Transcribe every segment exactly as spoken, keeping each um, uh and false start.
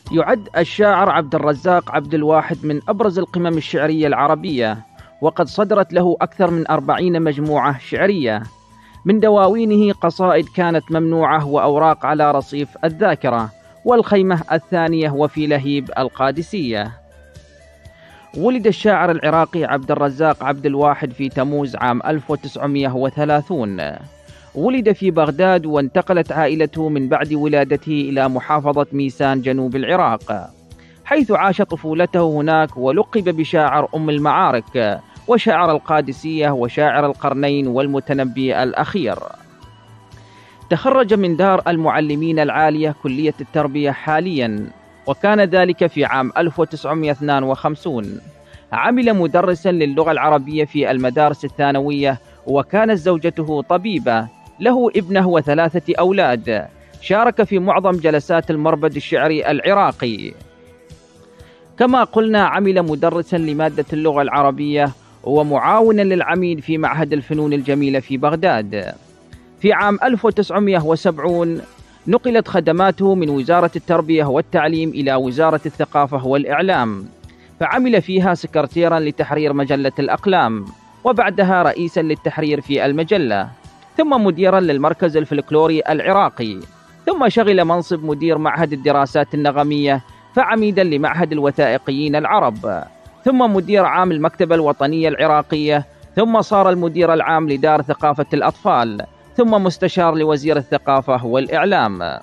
يعد الشاعر عبد الرزاق عبد الواحد من أبرز القمم الشعرية العربية، وقد صدرت له أكثر من أربعين مجموعة شعرية. من دواوينه قصائد كانت ممنوعة وأوراق على رصيف الذاكرة والخيمة الثانية وفي لهيب القادسية. ولد الشاعر العراقي عبد الرزاق عبد الواحد في تموز عام ألف وتسعمائة وثلاثين. ولد في بغداد، وانتقلت عائلته من بعد ولادته إلى محافظة ميسان جنوب العراق، حيث عاش طفولته هناك، ولقب بشاعر أم المعارك وشاعر القادسية وشاعر القرنين والمتنبي الأخير. تخرج من دار المعلمين العالية كلية التربية حاليا، وكان ذلك في عام ألف وتسعمائة واثنين وخمسين. عمل مدرسا للغة العربية في المدارس الثانوية، وكانت زوجته طبيبة، له ابنه وثلاثة أولاد. شارك في معظم جلسات المربد الشعري العراقي. كما قلنا عمل مدرسا لمادة اللغة العربية ومعاونا للعميد في معهد الفنون الجميلة في بغداد. في عام ألف وتسعمائة وسبعين نقلت خدماته من وزارة التربية والتعليم إلى وزارة الثقافة والإعلام، فعمل فيها سكرتيرا لتحرير مجلة الأقلام، وبعدها رئيسا للتحرير في المجلة، ثم مديرا للمركز الفلكلوري العراقي، ثم شغل منصب مدير معهد الدراسات النغمية، فعميدا لمعهد الوثائقيين العرب، ثم مدير عام المكتبة الوطنية العراقية، ثم صار المدير العام لدار ثقافة الأطفال، ثم مستشار لوزير الثقافة والإعلام.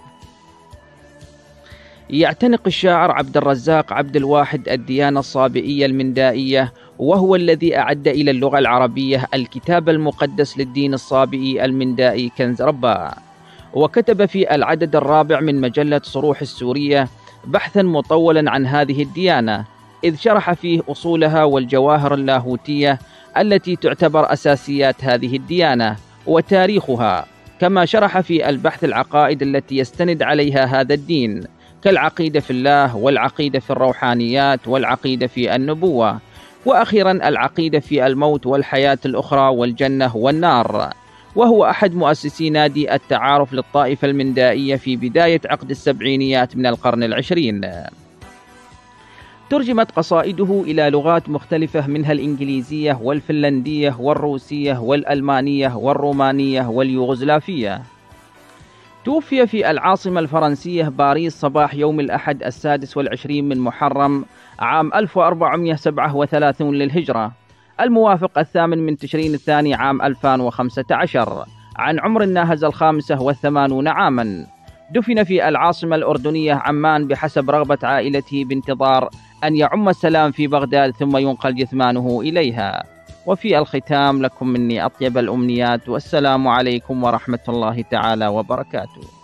يعتنق الشاعر عبد الرزاق عبد الواحد الديانة الصابئية المندائية، وهو الذي أعد إلى اللغة العربية الكتاب المقدس للدين الصابئي المندائي كنز رباه، وكتب في العدد الرابع من مجلة صروح السورية بحثا مطولا عن هذه الديانة، إذ شرح فيه أصولها والجواهر اللاهوتية التي تعتبر أساسيات هذه الديانة وتاريخها، كما شرح في البحث العقائد التي يستند عليها هذا الدين، كالعقيدة في الله، والعقيدة في الروحانيات، والعقيدة في النبوة، وأخيرا العقيدة في الموت والحياة الأخرى والجنة والنار. وهو أحد مؤسسي نادي التعارف للطائفة المندائية في بداية عقد السبعينيات من القرن العشرين. ترجمت قصائده إلى لغات مختلفة، منها الإنجليزية والفنلندية والروسية والألمانية والرومانية واليوغوسلافية. توفي في العاصمة الفرنسية باريس صباح يوم الأحد السادس والعشرين من محرم عام ألف وأربعمائة وسبعة وثلاثين للهجرة، الموافق الثامن من تشرين الثاني عام ألفين وخمسة عشر، عن عمر ناهز الخامسة والثمانون عاما. دفن في العاصمة الأردنية عمان بحسب رغبة عائلته، بانتظار أن يعم السلام في بغداد ثم ينقل جثمانه إليها. وفي الختام لكم مني أطيب الأمنيات، والسلام عليكم ورحمة الله تعالى وبركاته.